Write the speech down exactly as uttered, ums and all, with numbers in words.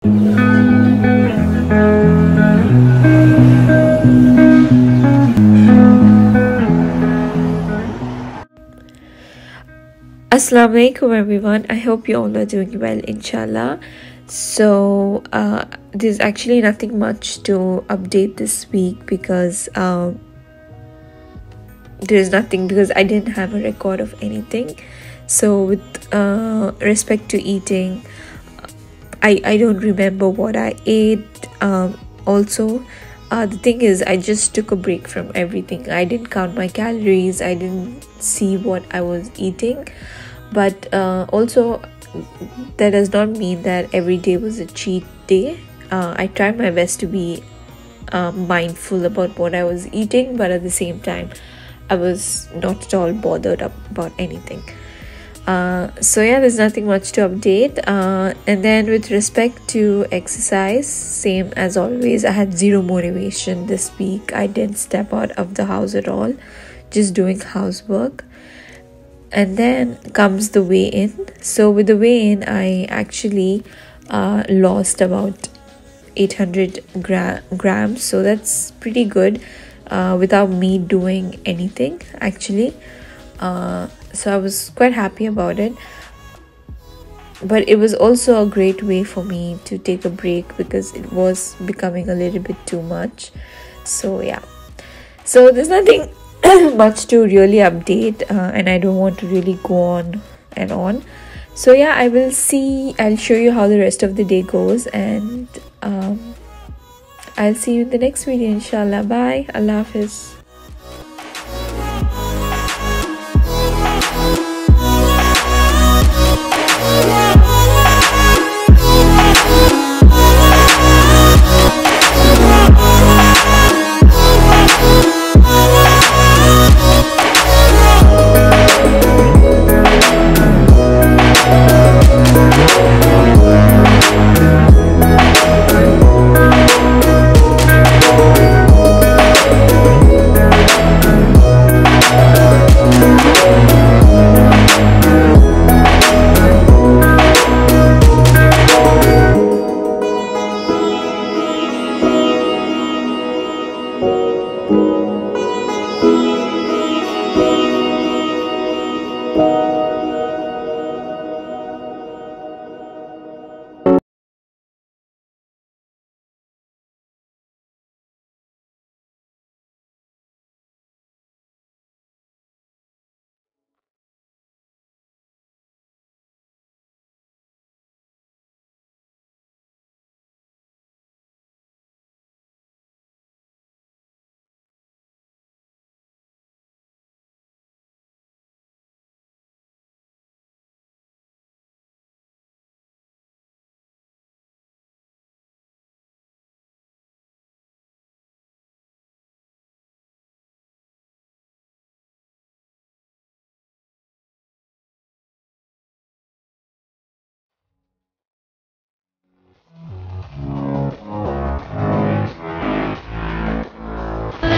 Assalamualaikum everyone. I hope you all are doing well, inshallah. So uh, there's actually nothing much to update this week because um, there's nothing because I didn't have a record of anything. So with uh, respect to eating, I, I don't remember what I ate. Um, also, uh, the thing is, I just took a break from everything. I didn't count my calories. I didn't see what I was eating. But uh, also, that does not mean that every day was a cheat day. Uh, I tried my best to be uh, mindful about what I was eating, but at the same time, I was not at all bothered about anything. Uh, so yeah, there's nothing much to update. Uh, and then with respect to exercise, same as always, I had zero motivation this week. I didn't step out of the house at all, just doing housework. And then comes the weigh-in. So with the weigh-in, I actually uh, lost about eight hundred gra- grams. So that's pretty good uh, without me doing anything actually. Uh, so I was quite happy about it. But it was also a great way for me to take a break because it was becoming a little bit too much. So yeah. So there's nothing much to really update uh, and I don't want to really go on and on. So yeah, I will see I'll show you how the rest of the day goes, and um, I'll see you in the next video, inshallah. Bye. Allah Hafiz.